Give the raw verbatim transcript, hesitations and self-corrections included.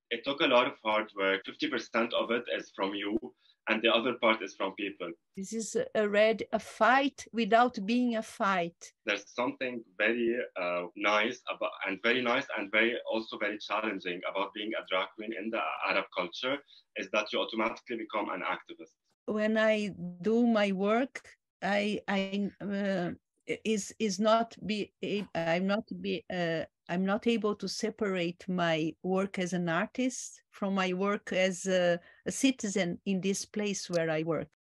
It took a lot of hard work. fifty percent of it is from you, and the other part is from people. This is already a fight without being a fight. There's something very uh, nice about, and very nice and very also very challenging about being a drag queen in the Arab culture, is that you automatically become an activist. When I do my work, I I uh, is is not be I'm not be uh, I'm not able to separate my work as an artist from my work as a, a citizen in this place where I work.